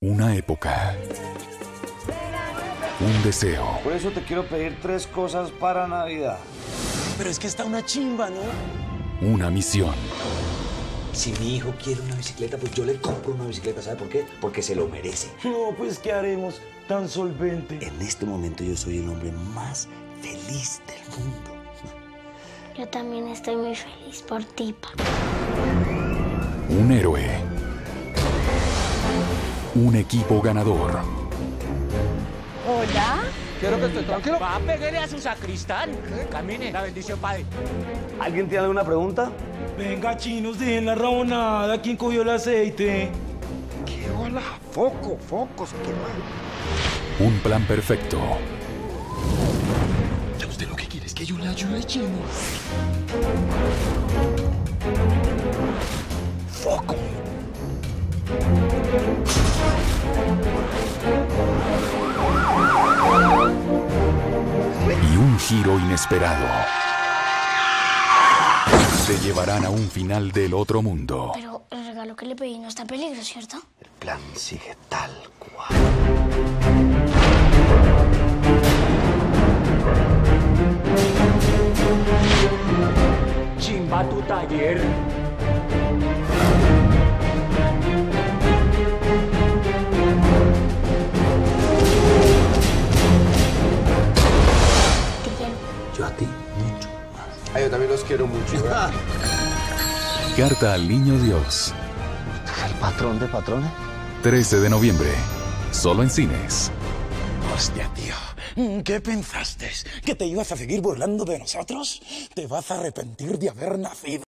Una época. Un deseo. Por eso te quiero pedir 3 cosas para Navidad. Pero es que está una chimba, ¿no? Una misión. Si mi hijo quiere una bicicleta, pues yo le compro una bicicleta. ¿Sabe por qué? Porque se lo merece. No, pues ¿qué haremos? Tan solvente. En este momento yo soy el hombre más feliz del mundo. Yo también estoy muy feliz por ti, papá. Un héroe. Un equipo ganador. Hola. Quiero que esté tranquilo. Va a pegarle a su sacristán. Camine, la bendición, padre. ¿Alguien tiene alguna pregunta? Venga, chinos, dejen la rabonada. ¿Quién cogió el aceite? ¿Qué hola? Focos, qué mal. Un plan perfecto. Ya usted lo que quiere es que yo le ayude, chino. ¡Foco! Y un giro inesperado. Te llevarán a un final del otro mundo. Pero el regalo que le pedí no está en peligro, ¿cierto? El plan sigue tal cual. Chimba tu taller. Te quiero. Yo a ti mucho más. Ay, yo también los quiero mucho. Carta al Niño Dios. ¿El patrón de patrones? 13 de noviembre. Solo en cines. Hostia, tío. ¿Qué pensaste? ¿Que te ibas a seguir burlando de nosotros? Te vas a arrepentir de haber nacido.